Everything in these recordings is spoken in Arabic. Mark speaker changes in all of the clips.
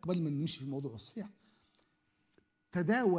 Speaker 1: قبل ما نمشي في الموضوع الصحيح، تداول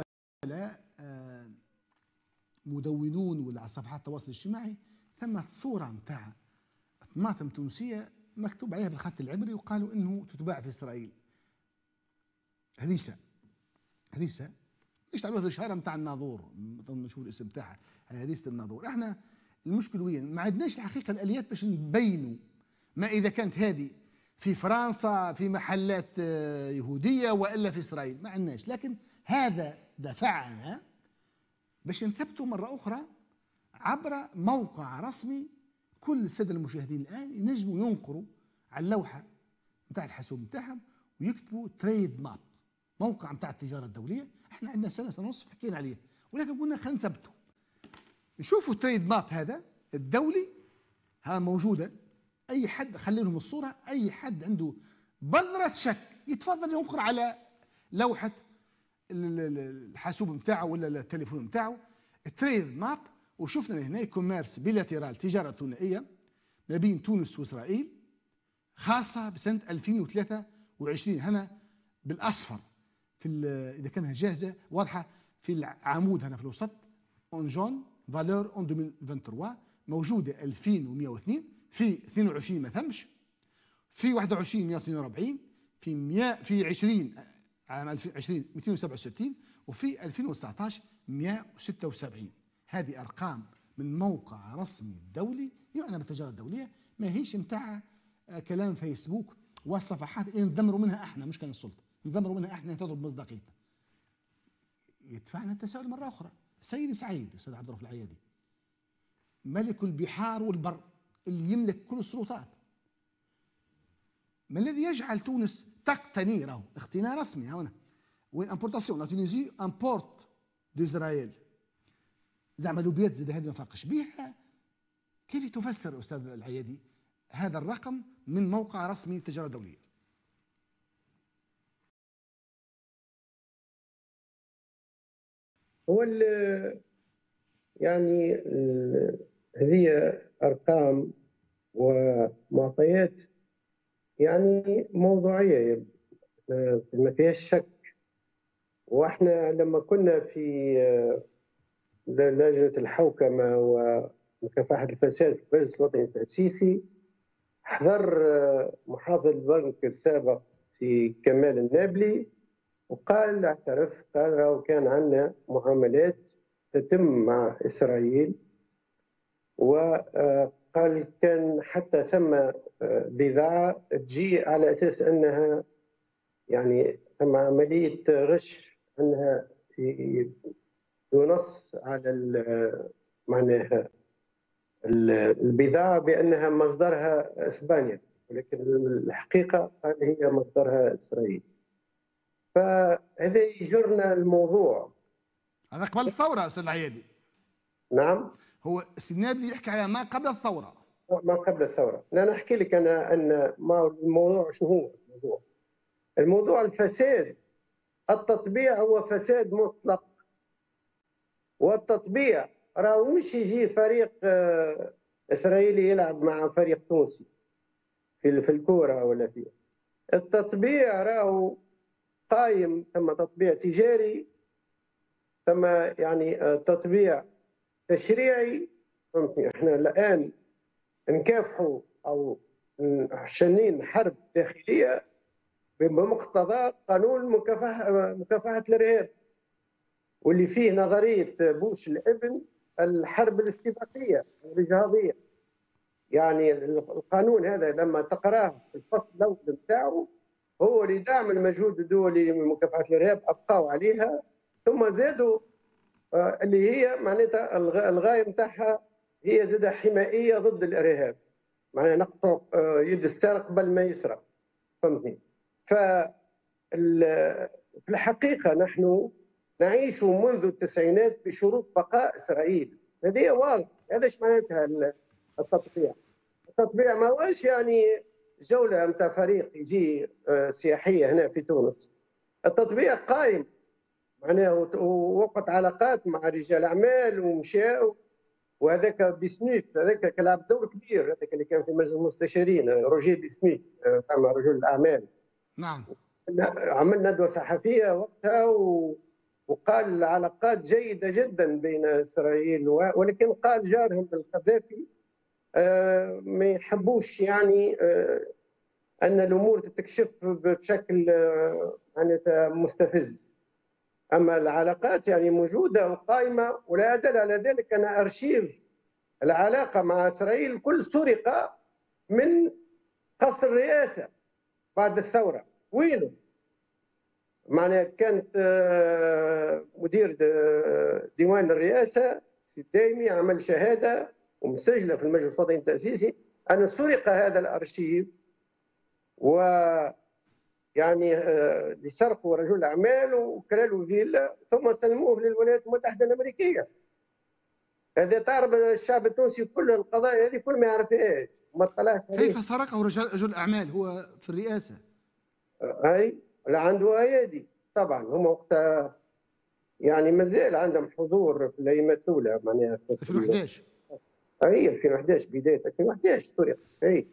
Speaker 1: مدونون ولا على صفحات التواصل الاجتماعي ثم صورة نتاع طماطم تونسية مكتوب عليها بالخط العبري وقالوا انه تتباع في اسرائيل. هريسة يشتغلوها في الشهارة نتاع الناظور، مشهور الاسم تاعها هريسة الناظور. احنا المشكلة وين؟ ما عندناش الحقيقة الاليات باش نبينوا ما اذا كانت هذه في فرنسا في محلات يهودية والا في اسرائيل، ما عندناش. لكن هذا دفعنا باش نثبتوا مرة أخرى عبر موقع رسمي. كل السادة المشاهدين الآن ينجموا ينقروا على اللوحة نتاع الحاسوب نتاعهم ويكتبوا تريد ماب، موقع نتاع التجارة الدولية. احنا عندنا سنة ونصف حكينا عليه، ولكن قلنا خلينا نثبته. نشوفوا التريد ماب هذا الدولي، ها موجودة. أي حد خلي لهم الصورة، أي حد عنده بذرة شك يتفضل ينقر على لوحة الحاسوب نتاعه ولا التليفون نتاعه التريد ماب. وشفنا هنا كوميرس بيلاتيرال، تجاره ثنائيه ما بين تونس واسرائيل خاصه بسنه 2023. هنا بالاصفر في اذا كانها جاهزه واضحه في العمود هنا في الوسط اون جون فالور اون 2023 موجوده 2102 في 22 ما ثمش، في 21 142 في 20 عام 2020 267 وفي 2019 176. هذه ارقام من موقع رسمي دولي يعنى بالتجاره الدوليه، ما هيش نتاع كلام فيسبوك والصفحات اللي ندمروا منها احنا، مش كان السلطه ندمروا منها احنا تضرب مصداقيتنا. يدفعنا التساؤل مره اخرى. سيدي سعيد استاذ عبد الرؤوف العيادي ملك البحار والبر اللي يملك كل السلطات، ما الذي يجعل تونس تقتني راهو اقتناء رسمي هنا وين امبورتاسيون لا تونيزي امبورت دإسرائيل زعما لوبيات زاد هذه ما فاقش بها. كيف تفسر استاذ العيادي هذا الرقم من موقع رسمي للتجاره الدوليه؟
Speaker 2: هو يعني هذه ارقام ومعطيات يعني موضوعيه ما فيهاش شك. واحنا لما كنا في لجنه الحوكمه ومكافحه الفساد في المجلس الوطني التاسيسي، حضر محافظ البنك السابق في كمال النابلي وقال اعترف، قال راهو كان عندنا معاملات تتم مع اسرائيل، وقال كان حتى ثم بضاعه تجي على اساس انها يعني ثم عمليه غش، انها ينص على معناها البضاعه بانها مصدرها اسبانيا، ولكن الحقيقه قال هي مصدرها اسرائيل. فهذا يجرنا الموضوع.
Speaker 1: هذا قبل الثوره استاذ العيادي.
Speaker 2: نعم،
Speaker 1: هو السنابلي يحكي على ما قبل الثوره.
Speaker 2: ما قبل الثوره. لا نحكي لك انا ان ما الموضوع شنو هو الموضوع الفساد. التطبيع هو فساد مطلق، والتطبيع راهو مش يجي فريق اسرائيلي يلعب مع فريق تونسي في الكوره ولا في التطبيع، راهو قايم ثم تطبيع تجاري، ثم يعني تطبيع تشريعي. فهمتني؟ احنا الان نكافحوا او شنين حرب داخليه بمقتضى قانون مكافحه الارهاب، واللي فيه نظريه بوش الابن الحرب الاستباقيه الاجهاضيه. يعني القانون هذا لما تقراه في الفصل الاول نتاعو هو لدعم المجهود الدولي لمكافحه الارهاب، ابقاو عليها ثم زادوا اللي هي معناتها الغايه نتاعها هي زادة حمائيه ضد الارهاب، معناها نقطع يد السارق قبل ما يسرق. فهمتني؟ في الحقيقه نحن نعيش منذ التسعينات بشروط بقاء اسرائيل. هذه واضح. هذا ايش معناتها التطبيع؟ التطبيع ما هوش يعني جوله نتاع فريق يجي سياحيه هنا في تونس. التطبيع قائم معناه وقت علاقات مع رجال اعمال ومشاو، وهذاك بسميث هذاك كان لعب دور كبير، هذاك اللي كان في مجلس المستشارين روجيه بسميث تاع رجل الاعمال.
Speaker 1: نعم.
Speaker 2: عمل ندوة صحفية وقتها وقال العلاقات جيدة جدا بين إسرائيل ولكن قال جارهم القذافي ما يحبوش يعني أن الأمور تتكشف بشكل معناتها مستفز. أما العلاقات يعني موجودة وقائمة، ولا أدل على ذلك أن أرشيف العلاقة مع إسرائيل كل سرقة من قصر الرئاسة بعد الثورة. وينه؟ معناها كانت مدير ديوان الرئاسة الدائمي عمل شهادة ومسجلة في المجلس الوطني التأسيسي أن سرق هذا الأرشيف، و يعني لسرقوا رجل أعمال وكرا له فيلا ثم سلموه للولايات المتحدة الأمريكية. هذا تعرف الشعب التونسي كل القضايا هذه كل ما يعرفهاش وما اطلعش عليه.
Speaker 1: كيف سرقه رجل أعمال هو في الرئاسة؟
Speaker 2: أي لا عنده أيادي طبعا. هم وقتها يعني مازال عندهم حضور في الأيامات الأولى معناها
Speaker 1: 2011.
Speaker 2: أي 2011 بداية 2011 سرق. أي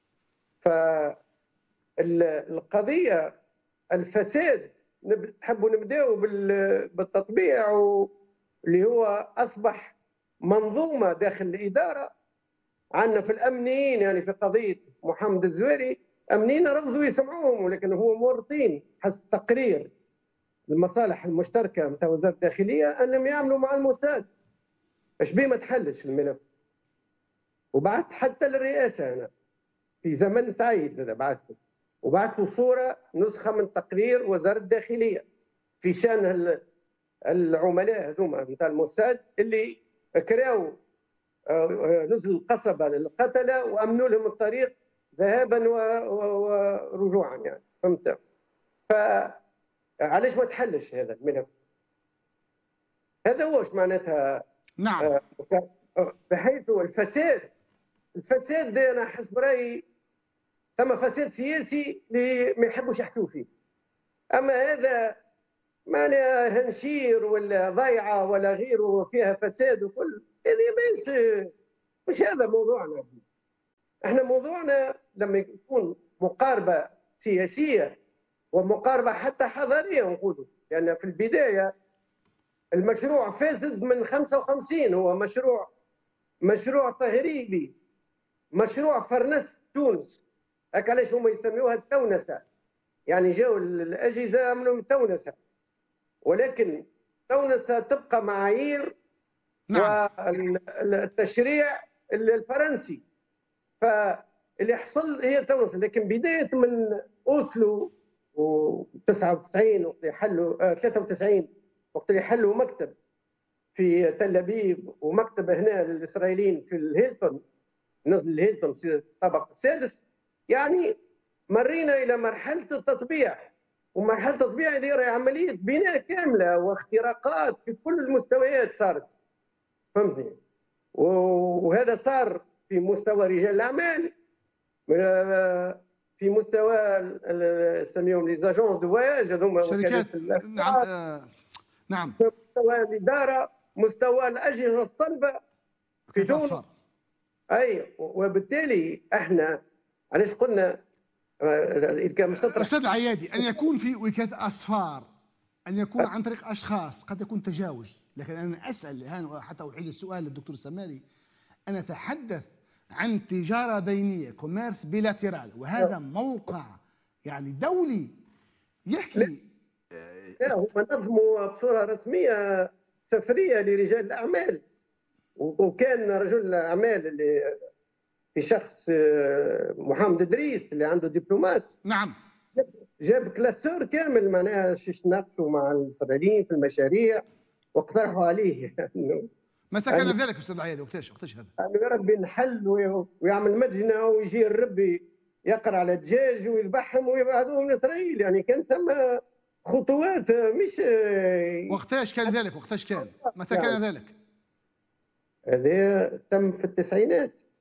Speaker 2: فالقضية الفساد نحبوا نبداو بالتطبيع اللي هو أصبح منظومة داخل الإدارة. عندنا في الأمنيين يعني في قضية محمد الزويري أمنيين رفضوا يسمعوهم، ولكن هم مورطين حسب تقرير المصالح المشتركة نتاع وزارة الداخلية أنهم يعملوا مع الموساد. اش بيه ما تحلش الملف. وبعثت حتى للرئاسة أنا في زمن سعيد هذا بعثته، وبعثت صورة نسخة من تقرير وزارة الداخلية في شأن العملاء هذوما نتاع الموساد اللي كراو نزل القصبة للقتلة وأمنوا لهم الطريق ذهابا ورجوعا يعني. فهمت؟ فعلاش ما تحلش هذا الملف؟ هذا هو ايش معناتها.
Speaker 1: نعم.
Speaker 2: بحيث الفساد انا حسب رايي ثم فساد سياسي اللي ما يحبوش يحكوا فيه. اما هذا معناها هنشير ولا ضيعه ولا غيره فيها فساد وكل هذه مش هذا موضوعنا. احنا موضوعنا لما يكون مقاربه سياسيه ومقاربه حتى حضاريه نقولوا، لان يعني في البدايه المشروع فاسد من 55 هو مشروع تغريبي، مشروع فرنس تونس. هكا علاش هما يسميوها التونسه، يعني جاوا الاجهزه عملوا تونسه، ولكن تونسه تبقى معايير. نعم. والتشريع الفرنسي، فاللي حصل هي تونس. لكن بدايه من اوسلو و99 وقت يحلوا 93 وقت اللي حلوا مكتب في تل ابيب ومكتب هنا للاسرائيليين في الهيلتون، نزل الهيلتون في الطابق السادس، يعني مرينا الى مرحله التطبيع. ومرحله التطبيع هذه راهي عمليه بناء كامله واختراقات في كل المستويات صارت. فهمتني؟ وهذا صار في مستوى رجال الاعمال، في مستوى نسميهم لي زاجونس دو فواياج هذوما
Speaker 1: شركات. نعم.
Speaker 2: في مستوى الاداره، مستوى الاجهزه الصلبه في تونس. اي وبالتالي احنا علاش قلنا اذا كان مستطرح
Speaker 1: استاذ العيادي ان يكون في وكاله اصفار، ان يكون عن طريق اشخاص قد يكون تجاوز. لكن انا اسال الان حتى احيل السؤال للدكتور سماري، انا اتحدث عن تجاره بينيه، كوميرس بيلاترال، وهذا موقع يعني دولي يحكي.
Speaker 2: لا هم نظموا بصوره رسميه سفريه لرجال الاعمال، وكان رجل الاعمال اللي في شخص محمد ادريس اللي عنده دبلومات.
Speaker 1: نعم.
Speaker 2: جاب كلاسور كامل معناها ناقشوا مع الاسرائيليين في المشاريع واقترحوا عليه
Speaker 1: متى كان ذلك استاذ العيادي؟ وقتاش هذا؟
Speaker 2: انه يربي نحل ويعمل مدجنه ويجي الربي يقرا على الدجاج ويذبحهم ويبعثوهم من اسرائيل. يعني كان ثم خطوات مش.
Speaker 1: وقتاش كان ذلك؟ وقتاش كان؟ متى كان ذلك؟
Speaker 2: هذا تم في التسعينات.